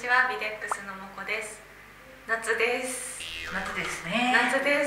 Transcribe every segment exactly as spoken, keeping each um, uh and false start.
ちは、ビデックスのもこです。夏です。 夏ですね。 夏です。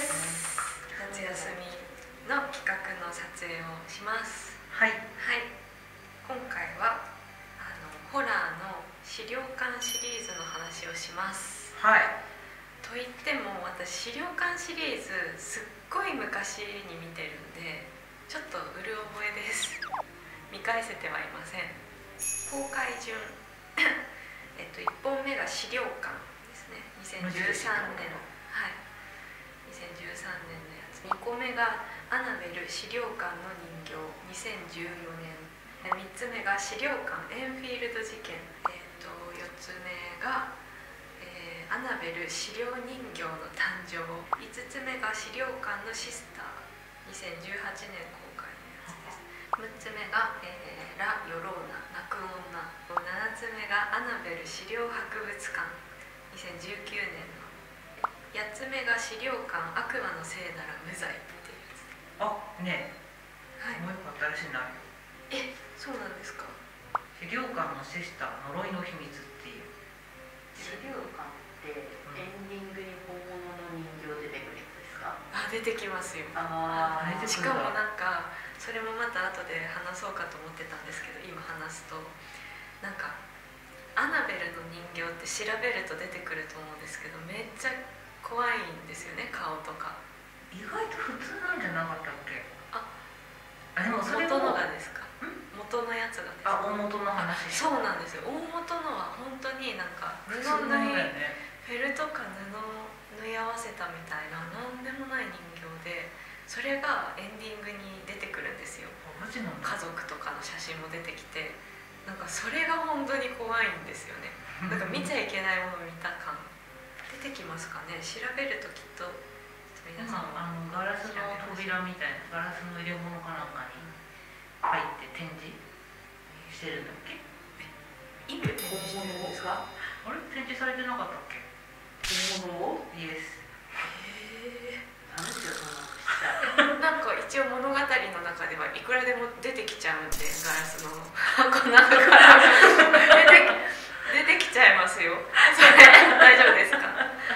夏休みの企画の撮影をします。 はい。 はい。今回はあのホラーの資料館シリーズの話をします。 はい。 と言っても私資料館シリーズすっごい昔に見てるんでちょっとうる覚えです。見返せてはいません。公開順えっといっぽんめが資料館ですね。にせんじゅうさんねん、はい、にせんじゅうさんねんのやつ。にこめがアナベル資料館の人形にせんじゅうよねん。みっつめが資料館エンフィールド事件。えっとよっつめが、えー、アナベル資料人形の誕生。いつつめが資料館のシスター、にせんじゅうはちねん公開のやつです。むっつめが、えー、ラ・ヨローナ泣く女。ななつめがアナベル資料博物館、にせんじゅうきゅうねんの。やっつめが資料館悪魔のせいなら無罪っていうやつ。 あ、ねえ、 はい、 もう一個新しいのあるよ。 え、そうなんですか。 資料館のシスター呪いの秘密っていう。 資料館ってエンディングに本物の人形出てくるやつですか？ あ、出てきますよ。 ああしかもなんかそれもまた後で話そうかと思ってたんですけど、今話すとなんかアナベルの人形って調べると出てくると思うんですけど、めっちゃ怖いんですよね、顔とか。 意外と普通なんじゃなかったっけ？ あ、 あ、でもそれ元のもがですか？元のやつがですか？ あ、大元の話。 そうなんですよ。大元のは本当になんか布普通の縫い、 だよね。 フェルトか布縫い合わせたみたいななんでもない人形で、それがエンディングに出てくるんですよ。 マジなん家だ。 族とかの写真も出てきて、なんかそれが本当に怖いんですよね。なんか見ちゃいけないものを見た感出てきますかね。調べるときっと皆さんあのガラスの扉みたいな、ガラスの入れ物かなんかに入って展示してるんだっけ？ 今展示してるんですか？ あれ、展示されてなかったっけ？ 本物を？ イエス。 へえ。 なんでそんななんか一応物語の中ではいくらでも出てきちゃうんで、ガラスの箱の中から出て出てきちゃいますよ。それ大丈夫ですか？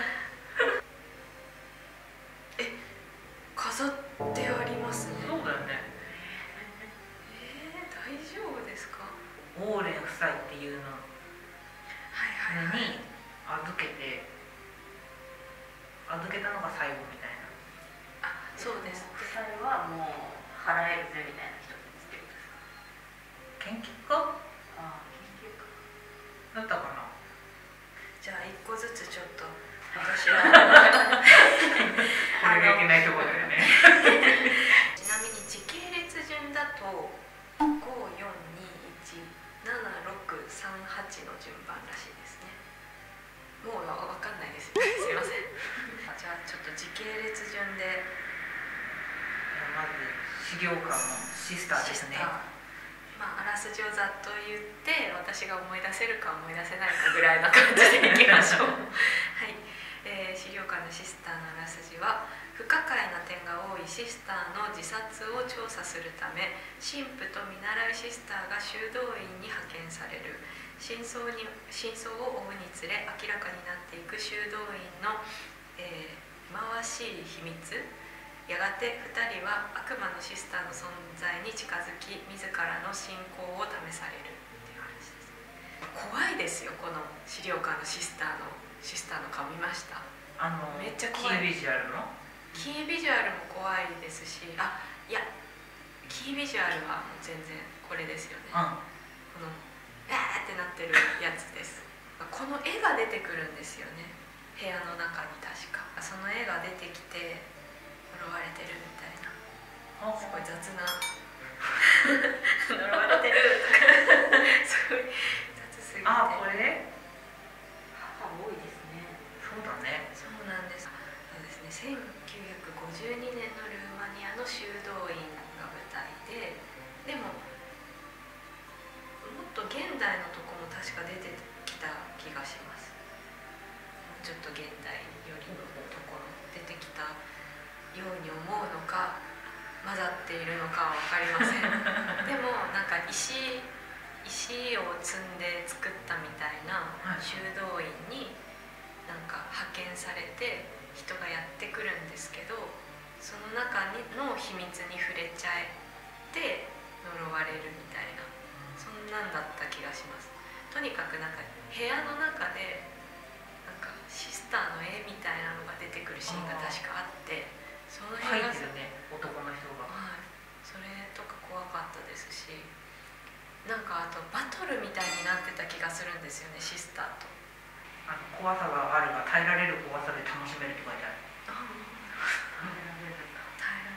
え、飾ってありますね。 そうだよね。 えー、大丈夫ですか？ オーレン夫妻っていうのはいはいはい。 に預けて預けたのが最後みたいな。 あ、そうです。 夫妻はもう払えるぜみたいな人ってことですか？ 研究家ああ、研究家だったかな。 じゃあ一個ずつちょっと私はこれがいけないところだよね。 ちなみに時系列順だとご、よん、に、いち、なな、ろく、さん、はちの順番らしいですね。もうわかんないです。すいません。じゃあちょっと時系列順で。 まず資料館のシスターですね。 まあ、あらすじをざっと言って私が思い出せるか思い出せないかぐらいな感じでいきましょう。はい、えー、資料館のシスターのあらすじは、不可解な点が多いシスターの自殺を調査するため神父と見習いシスターが修道院に派遣される。真相に真相を追うにつれ明らかになっていく修道院の、えー、忌まわしい秘密。やがてふたりは悪魔のシスターの存在に近づき、自らの信仰を試されるっていう話です。怖いですよ、この資料館のシスターのシスターの顔見ました？ あのめっちゃ怖い。 キービジュアルのキービジュアルも怖いですし、あ、いやキービジュアルはもう全然これですよね。このえーってなってるやつです。この絵が出てくるんですよね、部屋の中に。確かその絵が出てきて呪われてるみたいな、すごい雑な呪われてるとかすごい雑すぎて。 あ、これ母多いですね。 そうだね。 そうなんです。そうですね、せんきゅうひゃくごじゅうにねんのルーマニアの修道院が舞台で、でももっと現代のとこも確か出てきた気がします。もうちょっと現代よりのところ出てきたように思うのか混ざっているのかは分かりません。でもなんか石石を積んで作ったみたいなはい修道院になんか派遣されて人がやってくるんですけど、その中にの秘密に触れちゃえて呪われるみたいな、そんなんだった気がします。とにかくなんか部屋の中でなんかシスターの絵みたいなのが出てくるシーンが確かあって、その書い辺がてるね、男の人が。 はい、それとか怖かったですし、なんかあとバトルみたいになってた気がするんですよね、シスターと。 あの怖さがあるが耐えられる怖さで楽しめるって書いてある。 あ耐えら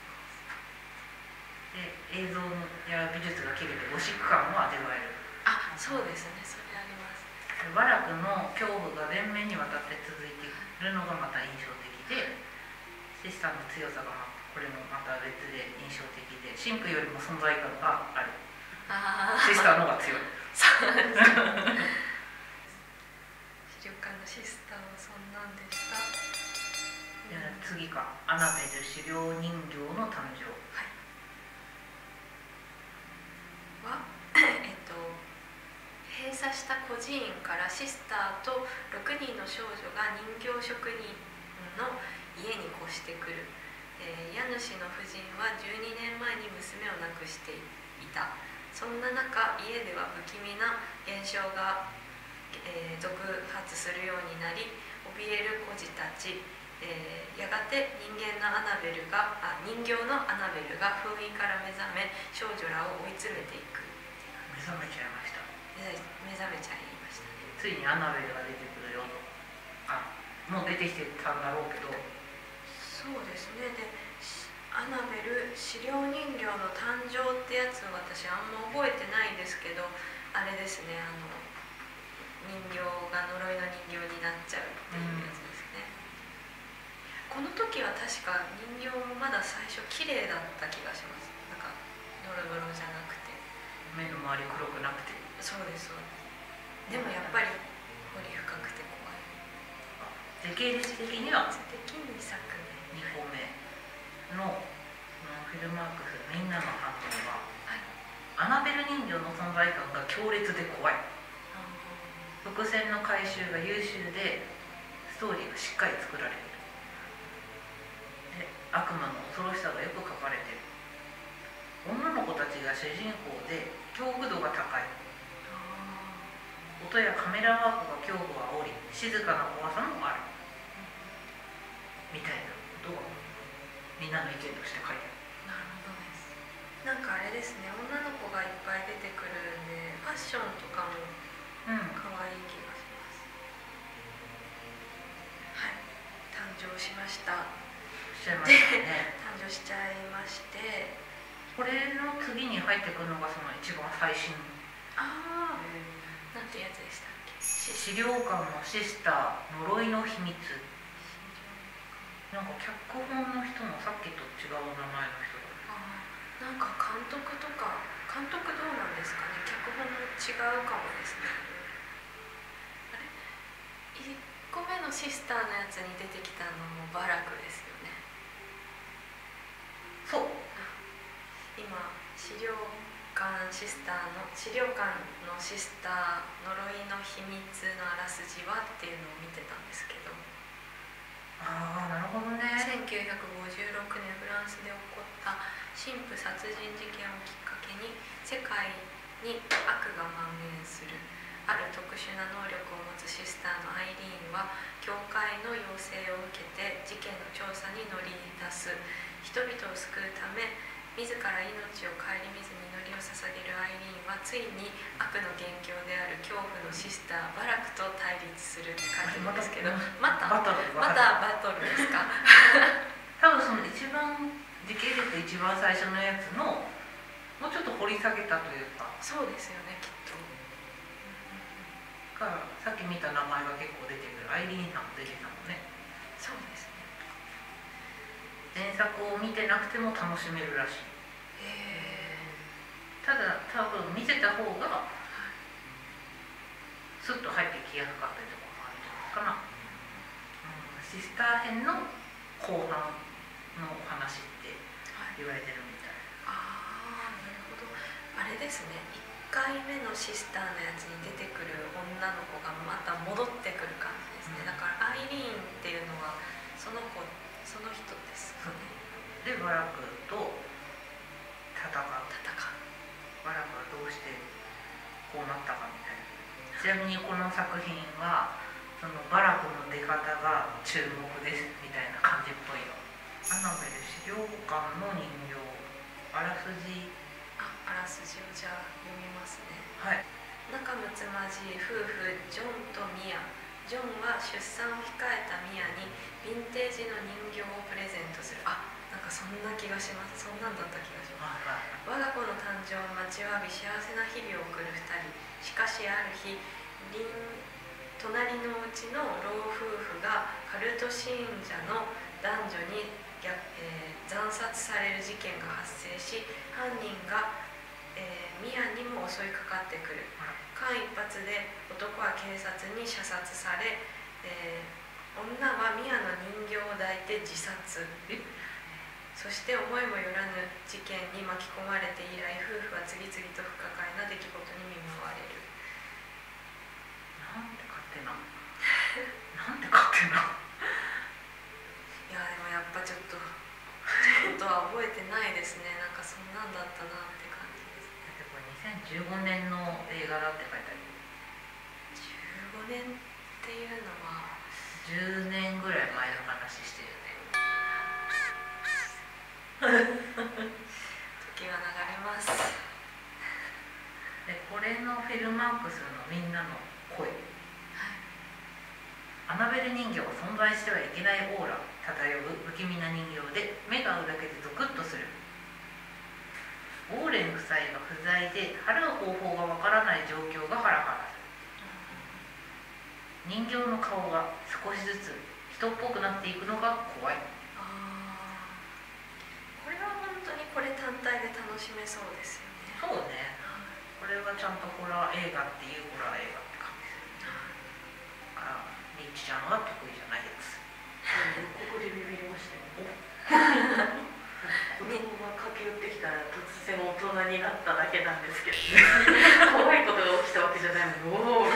れる。 で映像や美術が切れてゴシック感も味わえる。 あ、そうですね、それあります。 バラクの恐怖が連綿にわたって続いているのがまた印象的で、シスターの強さがこれもまた別で印象的で、シンクよりも存在感がある。 あシスターの方が強い。 そうです資料館のシスターはそんなんでした。 で次がアナベル資料人形の誕生。 はいはえっと閉鎖した孤児院からシスターとろくにんの少女が人形職人の家に越してくる、えー、家主の夫人はじゅうにねんまえに娘を亡くしていた。そんな中、家では不気味な現象が、えー、続発するようになり、怯える孤児たち、えー、やがて人間のアナベルがあ人形のアナベルが封印から目覚め、少女らを追い詰めていく。 目覚めちゃいました。 目覚めちゃいましたね。 ついにアナベルが出てくるよと。あ、もう出てきてたんだろうけど。 そうですね。でアナベル資料人形の誕生ってやつを私あんま覚えてないんですけど、あれですね、あの人形が呪いの人形になっちゃうっていうやつですね、うん、この時は確か人形もまだ最初綺麗だった気がします。なんかノロノロじゃなくて目の周り黒くなくて。 そうですそうです。でもやっぱり彫り深くて怖い。 時系列的には的に作目にほんめのフィルマークスみんなの反応が、はい、アナベル人形の存在感が強烈で怖い。伏線の回収が優秀でストーリーがしっかり作られている。で悪魔の恐ろしさがよく描かれている。女の子たちが主人公で恐怖度が高い。音やカメラワークが恐怖を煽り、静かな怖さもある、みたいなことがみんなの意見として書いてある。 なるほどです。なんかあれですね、女の子がいっぱい出てくるんで、ファッションとかも可愛い気がします、うん、はい、誕生しました。 しちゃいましたね誕生しちゃいまして、 これの次に入ってくるのがその一番最新。 ああ、なんてやつでしたっけ。 資料館のシスター呪いの秘密。なんか脚本の人もさっきと違う名前の人だ。 あ、なんか監督とか監督どうなんですかね。脚本も違うかもですね。あれ、いっこめのシスターのやつに出てきたのもバラクですよね。 そう、 今資料館シスターの資料館のシスター呪いの秘密のあらすじはっていうのを見てたんですけど、 ああ、なるほどね。 せんきゅうひゃくごじゅうろくねんフランスで起こった神父殺人事件をきっかけに世界に悪が蔓延する。ある特殊な能力を持つシスターのアイリーンは教会の要請を受けて事件の調査に乗り出す。人々を救うため自ら命を顧みずに祈りを捧げるアイリーンはついに悪の元凶である恐怖のシスターバラクと対立するって書いてるんですけど、またバトルまたバトルですか多分その一番時系列一番最初のやつのもうちょっと掘り下げたというか。 そうですよね、きっと。 からさっき見た名前が結構出てくる。アイリーンさんも出てたもんね。 そうですね。 前作を見てなくても楽しめるらしい。 へえ。 ただ多分見てた方がスッと入ってきやすかったりとかもあるんじゃないかな、うん、シスター編の後半のお話って言われてるみたい、 はい、ああ、なるほど。あれですね、いっかいめのシスターのやつに出てくる女の子がまた戻ってくる感じですね、だからアイリーンっていうのはその子その人ですよね。 でバラクと戦う戦うバラクはどうしてこうなったかみたいな。ちなみにこの作品はそのバラクの出方が注目ですみたいな感じっぽいよ。アナベル資料館の人形、あらすじ、 あ、あらすじをじゃあ読みますね。 はい。 仲睦まじい夫婦ジョンとミア。ジョンは出産を控えたミアにヴィンテージの人形をプレゼントする。あ、なんかそんな気がします。そんなんだった気がします。我が子の誕生を待ちわび幸せな日々を送るふたり。しかしある日、隣のうちの老夫婦がカルト信者の男女に、えー、惨殺される事件が発生し、犯人が、えー、ミアにも襲いかかってくる。間一髪で男は警察に射殺され、えー、女はミアの人形を抱いて自殺。そして思いもよらぬ事件に巻き込まれて以来、夫婦は次々と不可解な出来事に見舞われる。 なんて勝手ななんて勝手ないやでもやっぱちょっとちょっとは覚えてないですね。なんかそんなんだったなって感じです。 だってこれにせんじゅうごねんの映画だって書いてある。 じゅうごねんっていうのはじゅうねんぐらい前の話してるよね。 時が流れます。 でこれのフィルマークスのみんなの声、 はい、 アナベル人形は存在してはいけないオーラ漂う不気味な人形で、目が合うだけでゾクッとする。ウォーレン夫妻が不在で払う方法がわからない状況がハラハラする。人形の顔が少しずつ人っぽくなっていくのが怖い。 あこれは本当にこれ単体で楽しめそうですよね。 そうね、これはちゃんとホラー映画っていうホラー映画って感じする。ああ、リッチちゃんは得意じゃないやつ。 ここでビビりましたよ。子供が駆け寄ってきたら突然大人になっただけなんですけど怖いことが起きたわけじゃないもん。お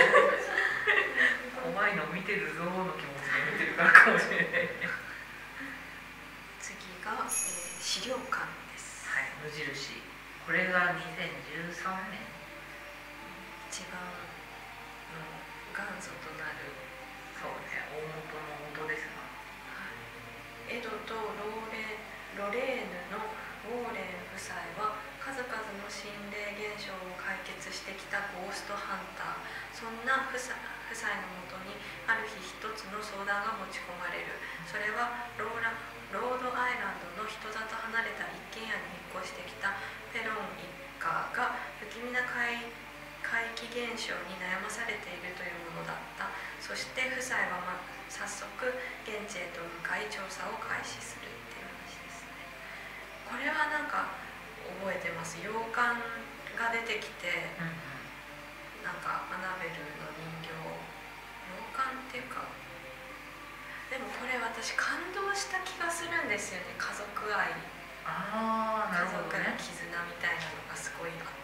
怖いの見てるぞの気持ちで見てるからかもしれない。 次が、えー、資料館です。 はい、無印。これがにせんじゅうさんねん。 一番の元祖となる。 そうね、大元の元ですな。 エドとローレロレーヌのウォーレン夫妻は数々の心霊現象を解決してきたゴーストハンター。そんな夫妻夫妻のもとにある日一つの相談が持ち込まれる。それはローラロードアイランドの人里離れた一軒家に引っ越してきたペロン一家が不気味な怪怪奇現象に悩まされているというものだった。そして夫妻は、ま、早速現地へと向かい調査を開始するっていう話ですね。これはなんか覚えてます。洋館が出てきて、うん、なんかアナベルの人形、洋館っていうか、でもこれ私感動した気がするんですよね。家族愛、 あー、なるほどね、 家族の絆みたいなのがすごいあって、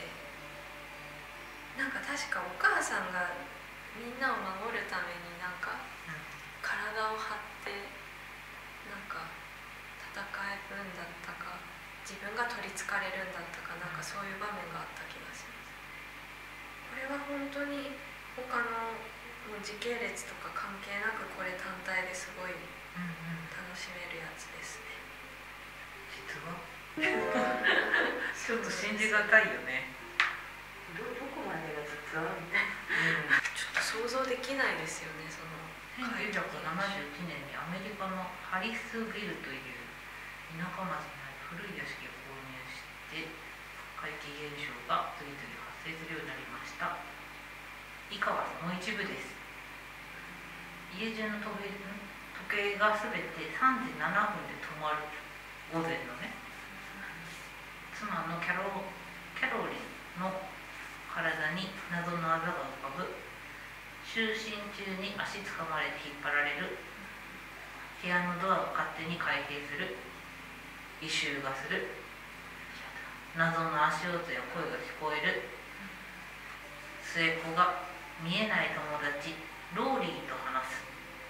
なんか確かお母さんがみんなを守るためになんか体を張ってなんか戦えるんだったか、自分が取りつかれるんだったか、なんかそういう場面があった気がします。これは本当に他のもう時系列とか関係なくこれ単体ですごい楽しめるやつですね。 実はちょっと信じがたいよね。 ど, どこまでが実はみたいな、 うん、 ちょっと想像できないですよね。そのせんきゅうひゃくななじゅういちねんにアメリカのハリスビルという田舎町にある古い屋敷を購入して怪奇現象が次々発生するようになりました。以下はその一部です。家中の時計がすべてさんじななふんで止まる。午前のね。妻のキャロキャロリンの体に謎のあざが浮かぶ。就寝中に足つかまれて引っ張られる。部屋のドアを勝手に開閉する。異臭がする。 謎の足音や声が聞こえる。末っ子が見えない友達ローリーと話す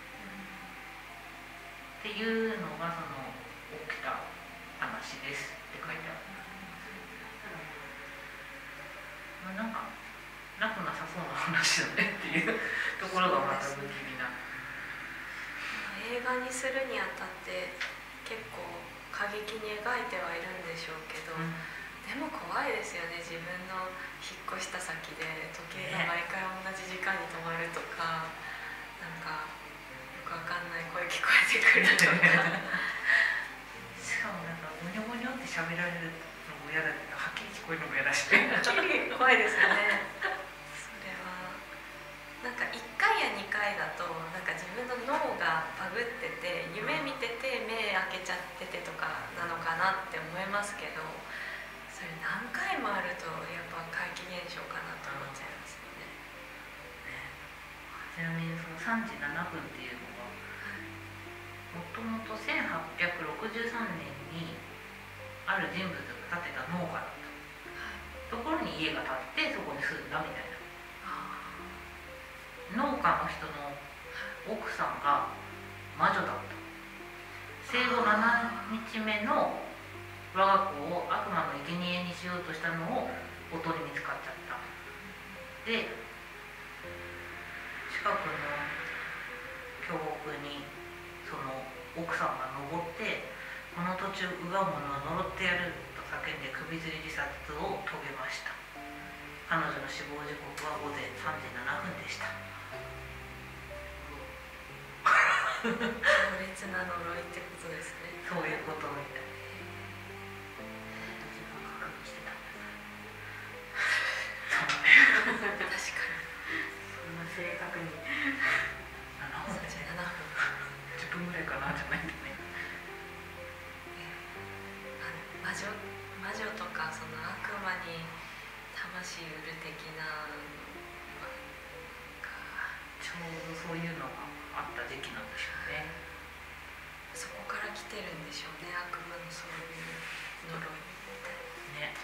っていうのがその起きた話ですって書いてある。まあ、なんかなくなさそうな話だねっていうところがまた不気味な。 映画にするにあたって結構過激に描いてはいるんでしょうけど、うん、でも怖いですよね。自分の引っ越した先で時計が毎回同じ時間に止まるとか、ね、なんかよくわかんない声聞こえてくるとかしかもなんかゴニョゴニョって喋られるのも嫌だけど、はっきり聞こえるのも嫌だしね怖いですよね。それはなんかいっかいやにかいだとなんか自分の脳がバグってて夢見てて目開けちゃっててとかなのかなって思いますけど、それ何回もあるとやっぱ怪奇現象かなと思っちゃいますよね。 ちなみにそのさんじななふんっていうのがもともとせんはっぴゃくろくじゅうさんねんにある人物が建てた農家だった、はい、ところに家が建ってそこに住んだみたいな。農家の人の奥さんが魔女だった。生後ななにちめの我が子を悪魔の生贄にしようとしたのを音に見つかっちゃった。で近くの峡谷にその奥さんが登って、この途中奪う者は呪ってやると叫んで首吊り自殺を遂げました。彼女の死亡時刻はごぜんさんじななふんでした。 強烈な呪いってことですね。 そういうことみたい。 確かにそんな正確にななふんじゅうななふんじゅっぷんぐらいかなじゃないんだね。 魔女魔女とかその悪魔に魂売る的なのがちょうどそういうのがあった時期なんでしょうね。 そこから来てるんでしょうね、悪魔のそういう呪いみたいなね。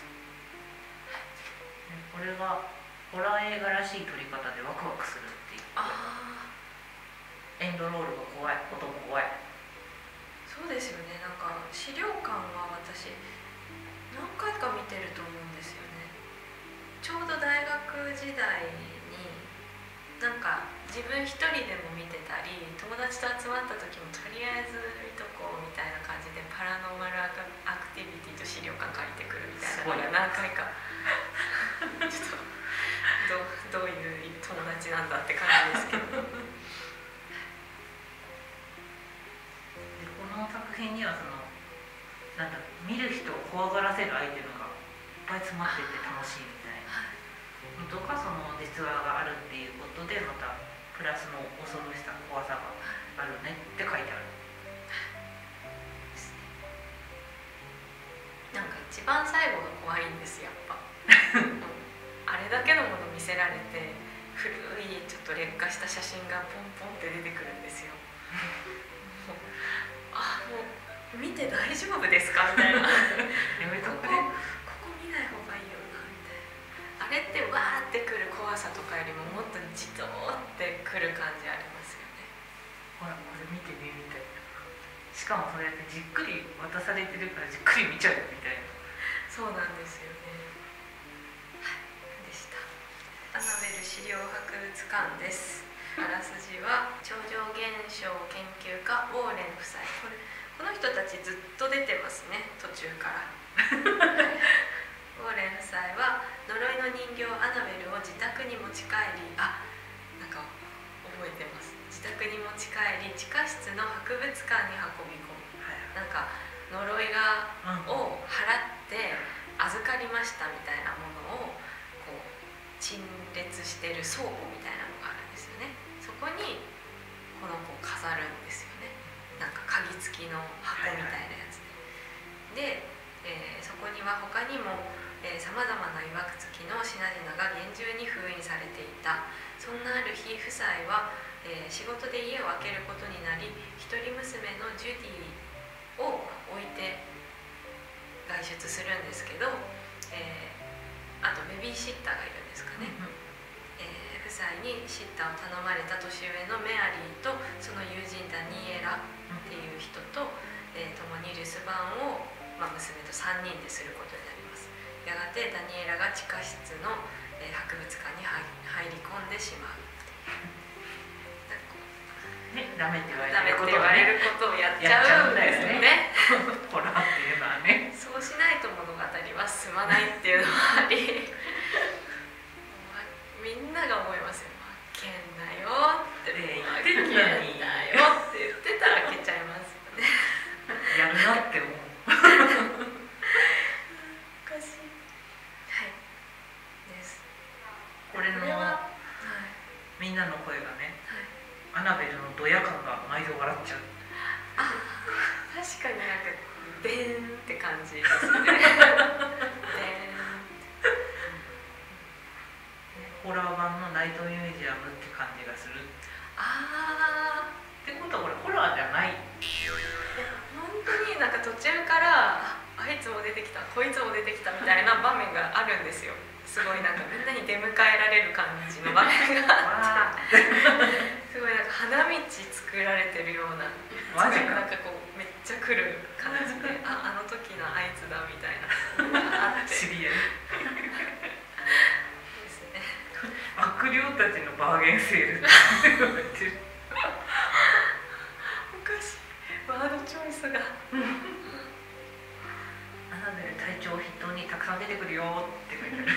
これがホラー映画らしい撮り方でワクワクするっていう。 あエンドロールが怖い、音も怖い。 そうですよね。なんか資料館は私何回か見てると思うんですよね。ちょうど大学時代になんか自分一人でも見てたり、友達と集まった時もとりあえず見とこうみたいな感じでパラノーマルアクティビティと資料館借りてくるみたいなのが何回かちょっとど う, どういう友達なんだって感じですけどでこの作品にはそのなんだ見る人を怖がらせるアイテムがいっぱい詰まってて楽しいみたいなとか、その実話があるっていうことでまたプラスの恐ろしさ怖さがあるねって書いてある。 なんか一番最後が怖いんですやっぱあれだけのもの見せられて古いちょっと劣化した写真がポンポンって出てくるんですよもうあもう見て大丈夫ですかみたいなやめとくね、ここ見ない方がいいよなみたいな。あれってわーってくる怖さとかよりももっとじとーってくる感じありますよね。 ほらこれ見てねみたいな。しかもそれってじっくり渡されてるからじっくり見ちゃうみたいな。 そうなんですよね。はいでした。アナベル資料博物館です。あらすじは超常現象研究家ウォーレン夫妻、これこの人たちずっと出てますね途中からウォーレン夫妻は呪いの人形アナベルを自宅に持ち帰り、あ、なんか覚えてます。自宅に持ち帰り地下室の博物館に運び込む、はい、なんか呪いが、うん、を払って預かりましたみたいなものをこう陳列してる倉庫みたいなのがあるんですよね。そこにこの子を飾るんですよね。なんか鍵付きの箱みたいなやつで、はいはい、で、えー、そこには他にもさまざまないわくつきの品々が厳重に封印されていた。そんなある日夫妻は、えー、仕事で家を空けることになり、一人娘のジュディを置いて外出するんですけど、 えー、あとベビーシッターがいるんですかね、うんえー、夫妻にシッターを頼まれた年上のメアリーとその友人ダニエラっていう人と、えー、共に留守番を、まあ、娘とさんにんですることになります。やがてダニエラが地下室の、えー、博物館に入り込んでしまうね、ダメって言わダメってれることを、 言われね、 ることをやっちゃうんですよね。 ホラーっていうのはね、 そうしないと物語は進まないっていうのもありみんなが思いますよ。開けんなよって言開ってんのにけんなよって言ってたら開けちゃいますよね。 やるなって思う。 おかしい。はいです。 これのこれは、はい、 みんなの声がね、 はい、 アナベルのドヤ感が毎度笑っちゃう。 あ、確かになんかでーんって感じですね。でーんホラー版のナイトミュージアムって感じがする。 あーってことはこれホラーじゃない。 いや本当になんか途中からあいつも出てきたこいつも出てきたみたいな場面があるんですよ。すごいなんかみんなに出迎えられる感じの場面があってすごいなんか花道作られてるようなマジか。 なんかこうめっちゃ来る感じであ、あの時のあいつだみたいなのがあって知り合いですね。 悪霊たちのバーゲンセールって言われてる。 おかしいワードチョイスがアナベル隊長筆頭にたくさん出てくるよって書いてある。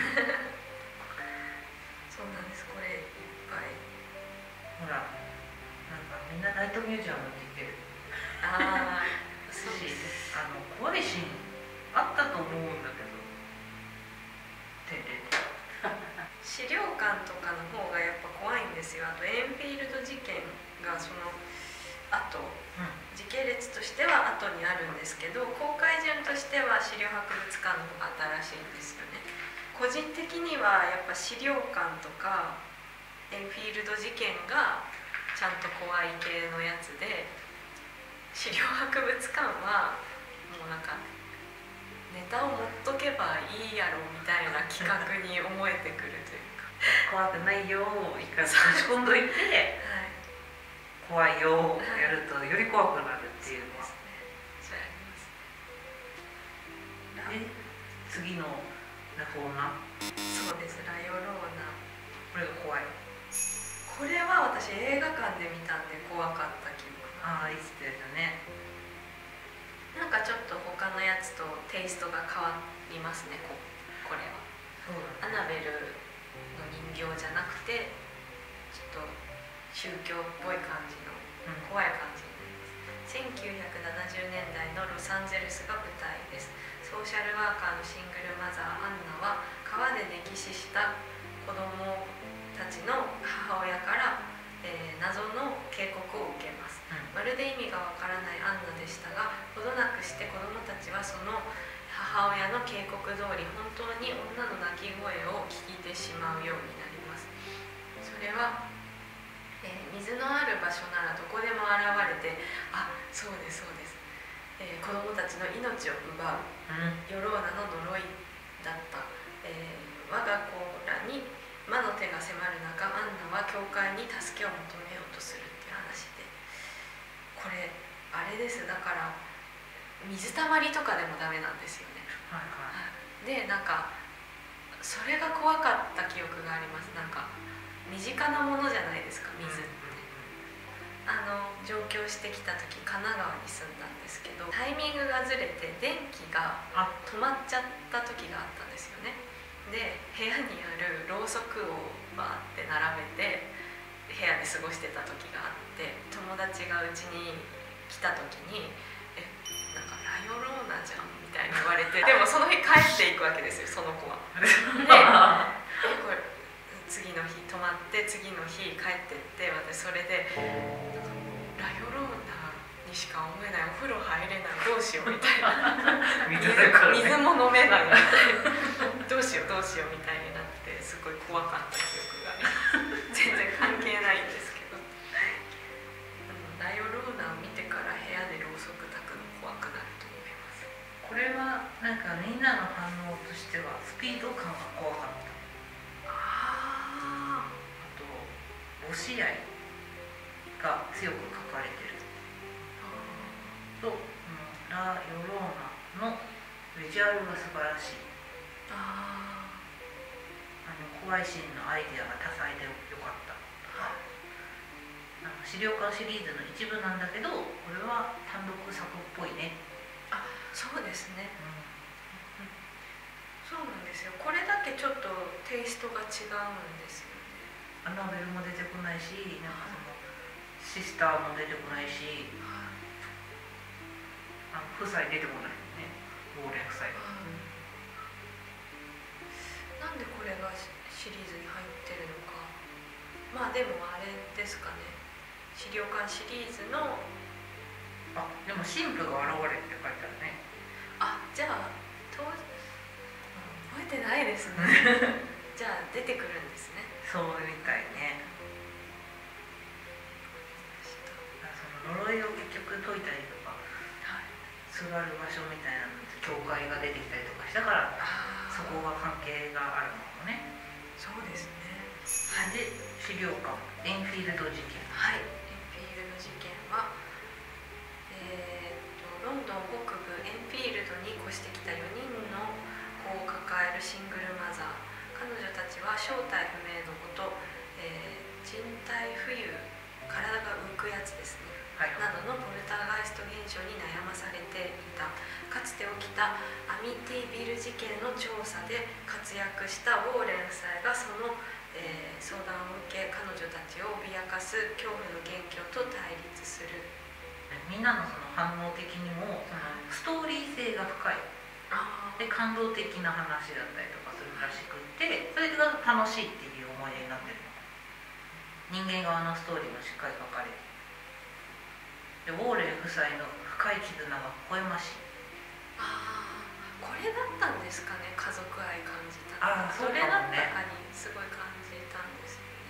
そうなんです。これいっぱいほらなんかみんなナイトミュージアムって言ってる。 ああそうしですあの怖いシーンあったと思うんだけどててて資料館とかの方がやっぱ怖いんですよ。あとエンフィールド事件がその後、うん、時系列としては後にあるんですけど公開順としては資料博物館の方が新しいんですよね。個人的にはやっぱ資料館とかエンフィールド事件がちゃんと怖い系のやつで資料博物館はもうなんかネタを持っとけばいいやろみたいな企画に思えてくるというか怖くないよを一回差し込んどいて、はい、怖いよをやるとより怖くなるっていうのは、はい、 そうやりますね。 で次のラフォーナ、 そうです、ラヨローナ、 これが怖い。 これは私映画館で見たんで怖かった記憶。 ああ、いいってやつね。 なんかちょっと他のやつとテイストが変わりますね。 こ, これはそうだ、 ね、アナベルの人形じゃなくてちょっと宗教っぽい感じの怖い感じになります、うん、せんきゅうひゃくななじゅうねんだいのロサンゼルスが舞台です。ソーシャルワーカーのシングルマザーアンナは川で溺死した子供たちの母親から、えー、謎の警告を受けます、うん、まるで意味がわからないアンナでしたがほどなくして子供たちはその母親の警告通り本当に女の泣き声を聞いてしまうようになります。それは、えー、水のある場所ならどこでも現れてあ、そうですそうです、えー、子供たちの命を奪う、うん、ヨローナの呪いだった、えー、我が子らに魔の手が迫る中アンナは教会に助けを求めようとするっていう話で、これあれです。だから水たまりとかでもダメなんですよね、はいはい、でなんかそれが怖かった記憶があります。なんか身近なものじゃないですか水って、うん、あの上京してきた時神奈川に住んだんですけどタイミングがずれて電気が止まっちゃった時があったんですよね。で部屋にあるろうそくをバーって並べて部屋で過ごしてた時があって友達がうちに来た時にえなんかラヨローナじゃんみたいに言われてでもその日帰っていくわけですよその子は。でえこれ次の日泊まって次の日帰ってって私それでなんかラヨローナにしか思えないお風呂入れないどうしようみたいな水, 水も飲めないみたいなどうしようどうしようみたいになってすごい怖かった記憶があります全然関係ないんですけどラヨローナを見てから部屋でろうそく焚くの怖くなると思います。 これはなんかみんなの反応としてはスピード感が怖かった。 ああと母子愛が強く書かれてると、うん、ラ・ヨローナのビジュアルが素晴らしい。 ああの怖いシーンのアイデアが多彩でよかったとか、あの資料館シリーズの一部なんだけどこれは単独作っぽいね。 あ、そうですね、 うん、 そうなんですよ。これだけちょっとテイストが違うんですよね。 アナベルも出てこないし、なんかそのシスターも出てこないし、あの夫妻出てこないね、亡霊夫妻が。 なんでこれがシリーズに入ってるのか。まあでもあれですかね、資料館シリーズの、 あ、でも神父が現れって書いてあるね。 あ、じゃあ当覚えてないですねじゃあ出てくるんですね。 そうみたいね。その呪いを結局解いたりとか、 はい、 すがる場所みたいなので教会が出てきたりとかしたから、そこが関係があるのかもね。 そうですね。 で、資料館エンフィールド事件。 はい、エンフィールド事件は、えー、っとロンドン北部エンフィールドに越してきたよにんの子を抱えるシングルマザー。彼女たちは正体不明のこと、えー、人体浮遊、体が浮くやつですね、はい、などのポルターガイスト現象に悩まされていた。かつて起きたアミティビル事件の調査で活躍したウォーレン夫妻がその、えー、相談を受け、彼女たちを脅かす恐怖の元凶と対立する。 みんなのその反応的にもそのストーリー性が深いで感動的な話だったりとかするらしくって、それが楽しいっていう思い出になってる。人間側のストーリーもしっかり書かれてで、ウォーレン夫妻の深い絆が微笑ましい。 ああ、これだったんですかね、家族愛感じた。 ああ、そうかもね。 それだったかにすごい感じたんですよ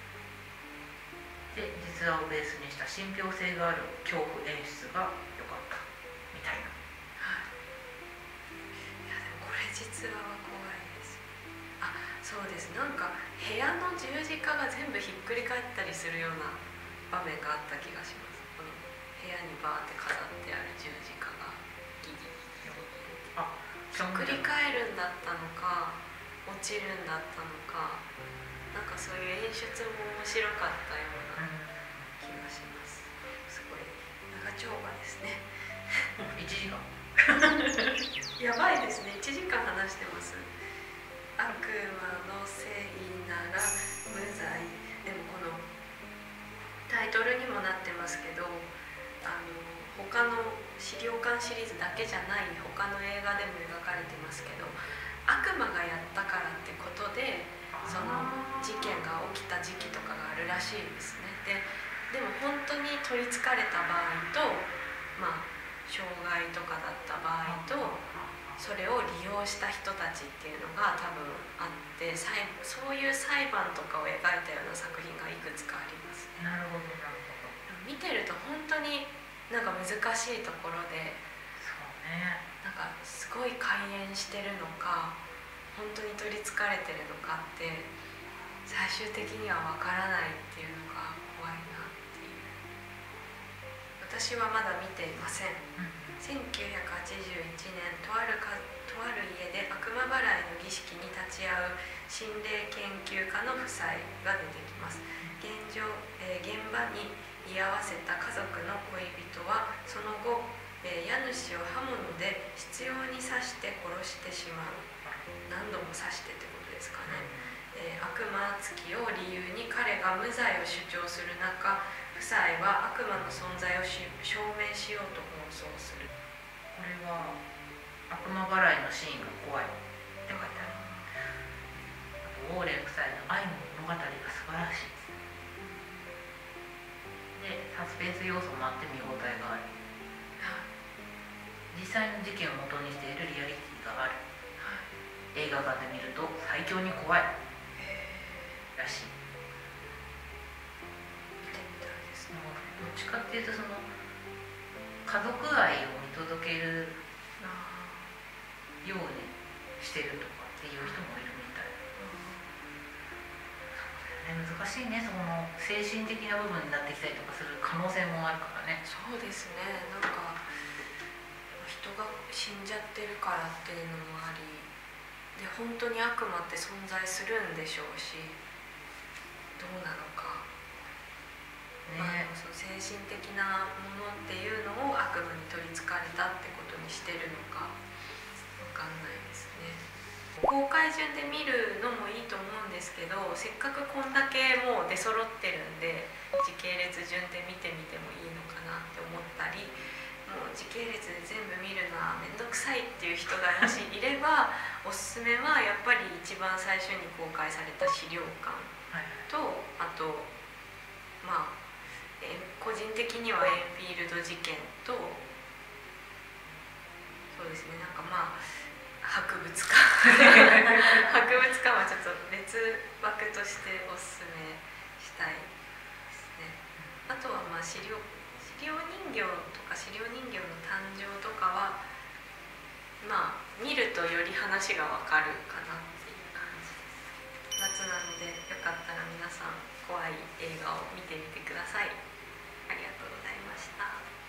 ね。で、 ね。 実話をベースにした信憑性がある恐怖演出が良かったみたいな。 はい。いやでもこれ実話は怖いです。あ、そうです。なんか部屋の十字架が全部ひっくり返ったりするような場面があった気がします。この部屋にバーって飾ってある十字架がギリギリあ、 ひっくり返るんだったのか落ちるんだったのか、なんかそういう演出も面白かったような気がします。すごい長丁場ですねいちじかんやばいですね。いちじかん話してます。悪魔のせいなら無罪。でもこのタイトルにもなってますけど、あの他の資料館シリーズだけじゃない他の映画でも描かれてますけど、悪魔がやったからってことでその事件が起きた時期とかがあるらしいですね。で、でも本当に取りつかれた場合と、まあ障害とかだった場合と、それを利用した人たちっていうのが多分あって、そういう裁判とかを描いたような作品がいくつかあります。 なるほどなるほど。 見てると本当になんか難しいところで、 そうね、 なんかすごい開演してるのか本当に取りつかれてるのかって最終的には分からないっていうのが怖いなっていう。私はまだ見ていません。せんきゅうひゃくはちじゅういちねん、とあるかとある家で悪魔払いの儀式に立ち会う心霊研究家の夫妻が出てきます。現状、えー、現場に居合わせた家族の恋人はその後、えー、家主を刃物で執拗に刺して殺してしまう。何度も刺してってことですかね。えー、悪魔つきを理由に彼が無罪を主張する中、夫妻は悪魔の存在を証明しようと奔走する。 これは悪魔払いのシーンが怖いって書いてある。あとウォーレン夫妻の愛の物語が素晴らしいで、サスペンス要素もあって見応えがある。実際の事件を元にしているリアリティがある。映画館で見ると最強に怖いらしい。 見てみたいですね。 どっちかっていうとその家族愛を見届けるようにしてるとかっていう人もいるみたい。ね、難しいね、その精神的な部分になってきたりとかする可能性もあるからね。 そうですね、なんか人が死んじゃってるからっていうのもありで、本当に悪魔って存在するんでしょうし、どうなのか、ね、まあ、その精神的なものっていうのを悪魔に取りつかれたってことにしてるのかわかんないですね。公開順で見るのもいいと思うんですけど、せっかくこんだけもう出揃ってるんで時系列順で見てみてもいいのかなって思ったり、もう時系列で全部見るのはめんどくさいっていう人がもしいればおすすめはやっぱり一番最初に公開された資料館と、あとまあえ個人的にはエンフィールド事件と、そうですね、なんかまあ博物館博物館はちょっと別枠としておすすめしたいですね。あとはまあ資料資料人形とか資料人形の誕生とかはまあ見るとより話がわかるかなっていう感じです。夏なのでよかったら皆さん怖い映画を見てみてください。ありがとうございました。